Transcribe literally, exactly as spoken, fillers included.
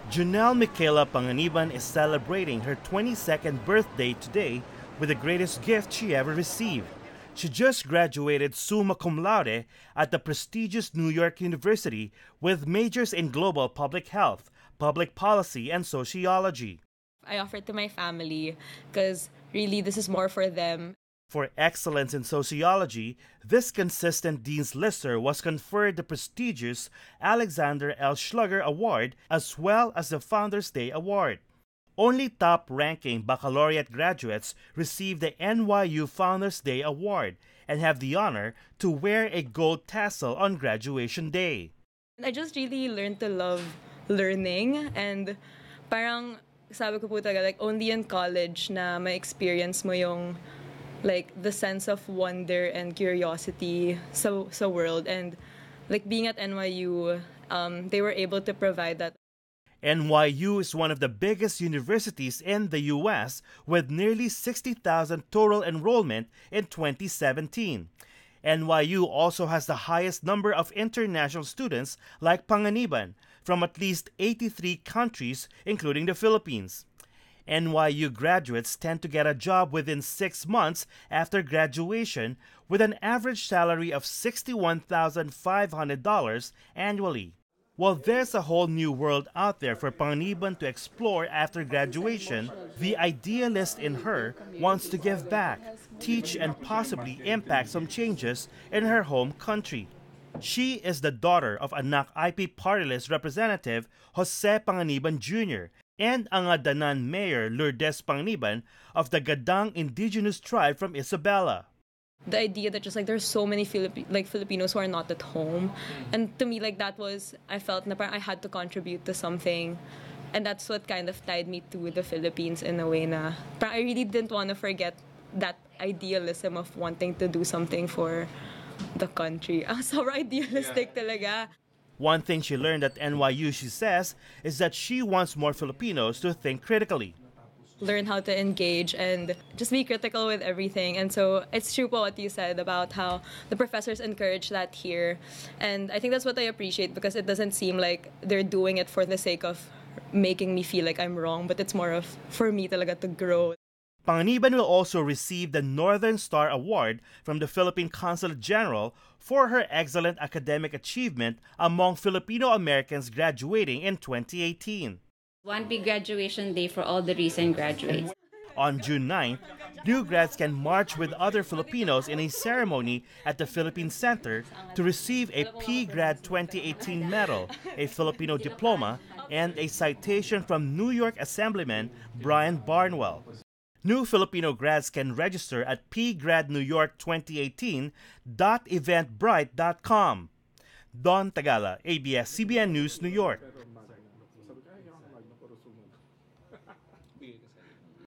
Janelle Michaela Panganiban is celebrating her twenty-second birthday today with the greatest gift she ever received. She just graduated summa cum laude at the prestigious New York University with majors in global public health, public policy, and sociology. I offered to my family because really this is more for them. For excellence in sociology, this consistent Dean's Lister was conferred the prestigious Alexander L. Schlugger Award as well as the Founders Day Award. Only top-ranking baccalaureate graduates receive the N Y U Founders Day Award and have the honor to wear a gold tassel on graduation day. I just really learned to love learning, and parang sabi ko po talaga, like only in college na may experience mo yung like the sense of wonder and curiosity sa sa world, and like being at N Y U, um, they were able to provide that. N Y U is one of the biggest universities in the U S with nearly sixty thousand total enrollment in twenty seventeen. N Y U also has the highest number of international students like Panganiban from at least eighty-three countries, including the Philippines. N Y U graduates tend to get a job within six months after graduation with an average salary of sixty-one thousand five hundred dollars annually. While there's a whole new world out there for Panganiban to explore after graduation, the idealist in her wants to give back, teach, and possibly impact some changes in her home country. She is the daughter of anak I P Party List Representative Jose Panganiban Junior and ang Danan Mayor Lourdes Panganiban of the Gadang indigenous tribe from Isabela. The idea that just like there's so many Filip- like Filipinos who are not at home, and to me like that was, I felt na parang I had to contribute to something, and that's what kind of tied me to the Philippines in a way na parang I really didn't want to forget that idealism of wanting to do something for the country. Ah, so idealistic talaga. One thing she learned at N Y U, she says, is that she wants more Filipinos to think critically. Learn how to engage and just be critical with everything. And so it's true what you said about how the professors encourage that here. And I think that's what I appreciate, because it doesn't seem like they're doing it for the sake of making me feel like I'm wrong, but it's more of for me talaga to grow. Panganiban will also receive the Northern Star Award from the Philippine Consulate General for her excellent academic achievement among Filipino Americans graduating in twenty eighteen. One big graduation day for all the recent graduates. On June ninth, new grads can march with other Filipinos in a ceremony at the Philippine Center to receive a P Grad twenty eighteen medal, a Filipino diploma, and a citation from New York Assemblyman Brian Barnwell. New Filipino grads can register at p grad new york twenty eighteen dot eventbrite dot com. Don Tagala, A B S C B N News, New York.